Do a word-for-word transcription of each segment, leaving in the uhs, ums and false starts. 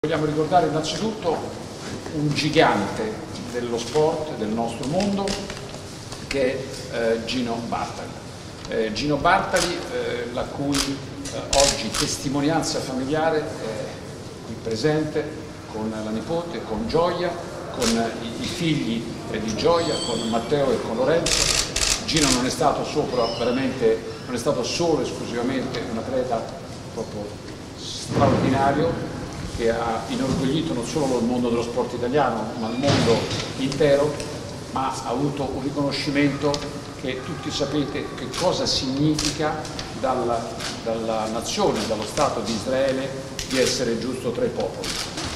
Vogliamo ricordare innanzitutto un gigante dello sport, del nostro mondo, che è eh, Gino Bartali. Eh, Gino Bartali, eh, la cui eh, oggi testimonianza familiare è qui presente con la nipote, con Gioia, con i, i figli eh, di Gioia, con Matteo e con Lorenzo. Gino non è stato sopra, veramente, non è stato solo e esclusivamente un atleta proprio straordinario, che ha inorgoglito non solo il mondo dello sport italiano, ma il mondo intero, ma ha avuto un riconoscimento che tutti sapete che cosa significa dalla, dalla nazione, dallo Stato di Israele, di essere giusto tra i popoli.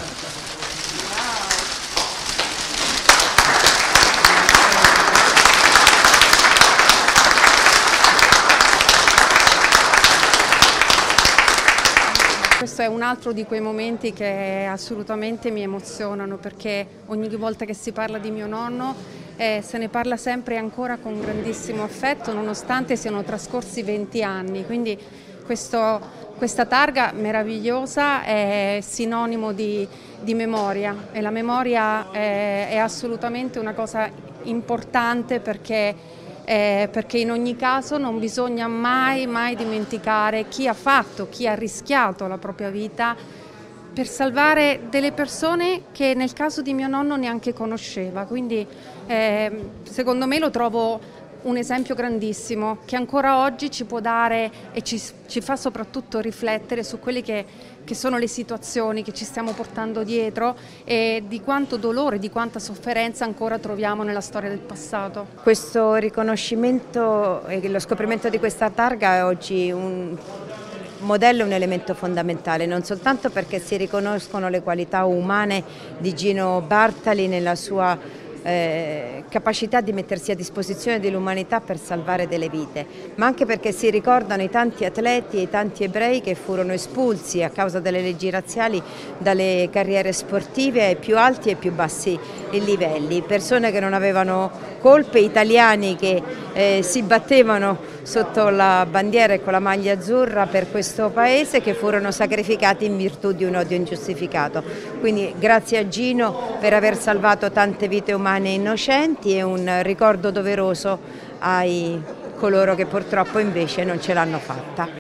Questo è un altro di quei momenti che assolutamente mi emozionano, perché ogni volta che si parla di mio nonno eh, se ne parla sempre e ancora con grandissimo affetto, nonostante siano trascorsi venti anni. Quindi questo, questa targa meravigliosa è sinonimo di, di memoria, e la memoria è, è assolutamente una cosa importante, perché Eh, perché in ogni caso non bisogna mai, mai dimenticare chi ha fatto, chi ha rischiato la propria vita per salvare delle persone che nel caso di mio nonno neanche conosceva. Quindi eh, secondo me lo trovo un esempio grandissimo, che ancora oggi ci può dare e ci, ci fa soprattutto riflettere su quelle che, che sono le situazioni che ci stiamo portando dietro e di quanto dolore, di quanta sofferenza ancora troviamo nella storia del passato. Questo riconoscimento e lo scoprimento di questa targa è oggi un modello, un elemento fondamentale, non soltanto perché si riconoscono le qualità umane di Gino Bartali nella sua Eh, capacità di mettersi a disposizione dell'umanità per salvare delle vite, ma anche perché si ricordano i tanti atleti e i tanti ebrei che furono espulsi a causa delle leggi razziali dalle carriere sportive ai più alti e più bassi livelli, persone che non avevano colpe, italiani che eh, si battevano sotto la bandiera e con la maglia azzurra per questo paese, che furono sacrificati in virtù di un odio ingiustificato. Quindi grazie a Gino per aver salvato tante vite umane innocenti, e un ricordo doveroso ai coloro che purtroppo invece non ce l'hanno fatta.